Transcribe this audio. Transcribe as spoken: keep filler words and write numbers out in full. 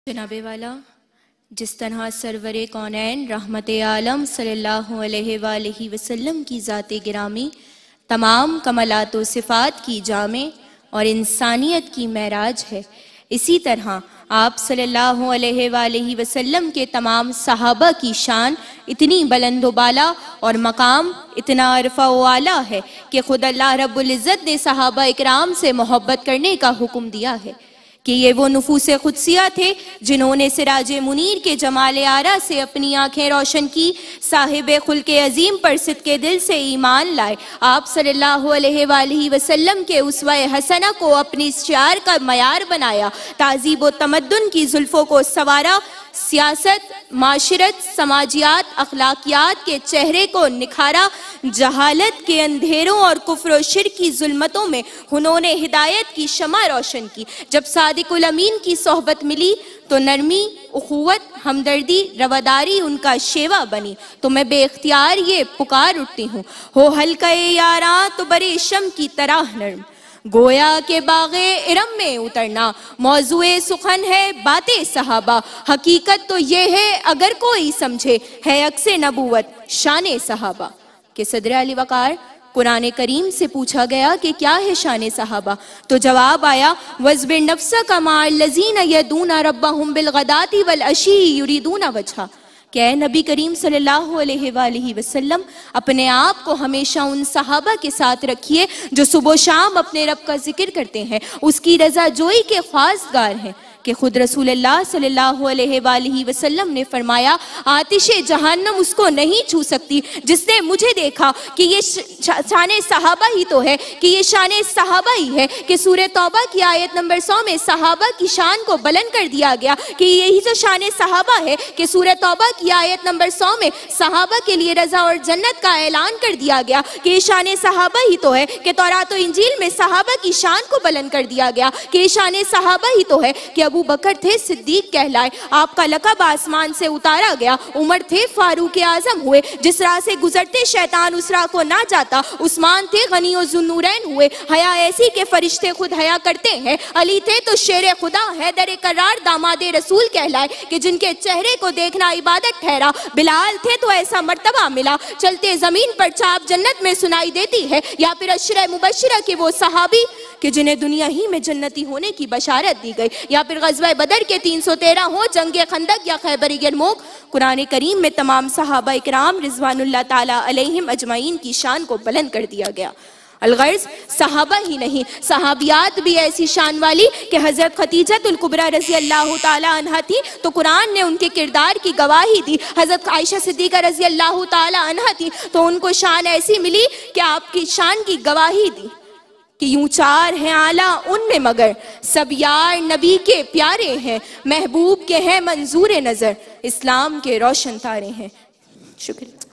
جناب والا، جس طرح سرور کونین رحمت عالم صلی اللہ علیہ وآلہ وسلم کی ذات گرامی تمام کمالات و صفات کی جامع اور انسانیت کی معراج ہے، اسی طرح آپ صلی اللہ علیہ وآلہ وسلم کے تمام صحابہ کی شان اتنی بلند و بالا اور مقام اتنا عرفہ و اعلیٰ ہے کہ خود اللہ رب العزت نے صحابہ اکرام سے محبت کرنے کا حکم دیا ہے کہ یہ وہ نفوس قدسیہ تھے جنہوں نے سراج منیر کے جمال آرا سے اپنی آنکھیں روشن کی، صاحب خلق عظیم پر صدق دل سے ایمان لائے، آپ صلی اللہ علیہ وآلہ وسلم کے اسوہ حسنہ کو اپنی شعار کا معیار بنایا، تہذیب و تمدن کی زلفوں کو سوارا، سیاست، معاشرت، سماجیات، اخلاقیات کے چہرے کو نکھارا، جہالت کے اندھیروں اور کفر و شرک کی ظلمتوں میں انہوں نے ہدایت کی شمع روشن کی۔ جب صادق الامین کی صحبت ملی تو نرمی، اخوت، ہمدردی، رواداری ان کا شیوا بنی، تو میں بے اختیار یہ پکار اٹھتی ہوں، ہو حلقہ یاراں تو برے شم کی طرح نرم، گویا کہ باغ ارم میں اترنا، موضوع سخن ہے بات صحابہ، حقیقت تو یہ ہے اگر کوئی سمجھے، ہے عکس نبوت شان صحابہ۔ کہ صدر علی وقار قرآن کریم سے پوچھا گیا کہ کیا ہے شان صحابہ، تو جواب آیا وَاصْبِرْ نَفْسَكَ مَعَ الَّذِينَ يَدْعُونَ رَبَّهُمْ بِالْغَدَاةِ وَالْعَشِيِّ يُرِيدُونَ وَجْهَهُ کہ اے نبی کریم صلی اللہ علیہ وآلہ وسلم اپنے آپ کو ہمیشہ ان صحابہ کے ساتھ رکھیے جو صبح و شام اپنے رب کا ذکر کرتے ہیں، اس کی رضا جوئی کے خواستگار ہیں۔ کہ خود رسول اللہ صلی اللہ علیہ وآلہ وسلم نے فرمایا آتش جہنم اس کو نہیں چھو سکتی جس نے مجھے دیکھا، کہ یہ شان صحابہ ہی تو ہے، کہ یہ شان صحابہ ہی ہے کہ سورہ توبہ کی آیت نمبر سو میں صحابہ کی شان کو بلند کر دیا گیا، کہ یہی تو شان صحابہ ہے کہ سورہ توبہ کی آیت نمبر سو میں صحابہ کے لیے رضا اور جنت کا اعلان کر دیا گیا، کہ یہ شان صحابہ ہی تو ہے کہ تورات و انجیل میں صحابہ کی شان کو بلند کر دیا گیا، کہ یہ شان صحابہ ہی تو ہے کہ ابو بکر تھے صدیق کہلائے، آپ کا لقب آسمان سے اتارا گیا، عمر تھے فاروق اعظم ہوئے، جس راہ سے گزرتے شیطان اس راہ کو نہ جاتا، عثمان تھے غنی و ذوالنورین ہوئے، حیا ایسی کہ فرشتے خود حیا کرتے ہیں، علی تھے تو شیر خدا حیدر کرار داماد رسول کہلائے کہ جن کے چہرے کو دیکھنا عبادت ٹھہرا، بلال تھے تو ایسا مرتبہ ملا چلتے زمین پر چاپ جنت میں سنائی دیتی ہے، یا پھر عشرہ مبشرہ کے وہ صحابی کہ جنہیں دنیا ہی میں جنتی ہونے کی بشارت دی گئی، یا پھر غزوہ بدر کے تین سو تیرہ ہو، جنگ خندق یا خیبر یرموک، قرآن کریم میں تمام صحابہ اکرام رضوان اللہ تعالی علیہم اجمعین کی شان کو بلند کر دیا گیا۔ الغرض صحابہ ہی نہیں، صحابیات بھی ایسی شان والی کہ حضرت خدیجہ الکبریٰ رضی اللہ تعالی عنہ تھی تو قرآن نے ان کے کردار کی گواہی دی، حضرت عائشہ صدیقہ رضی اللہ تعالی عنہ تھی تو ان کو شان ایسی ملی کہ آپ کی شان کی گواہی دی کہ یوں چار ہیں اعلیٰ ان میں مگر سب یار نبی کے پیارے ہیں، محبوب کے ہیں منظور نظر، اسلام کے روشن تارے ہیں۔ شکریہ۔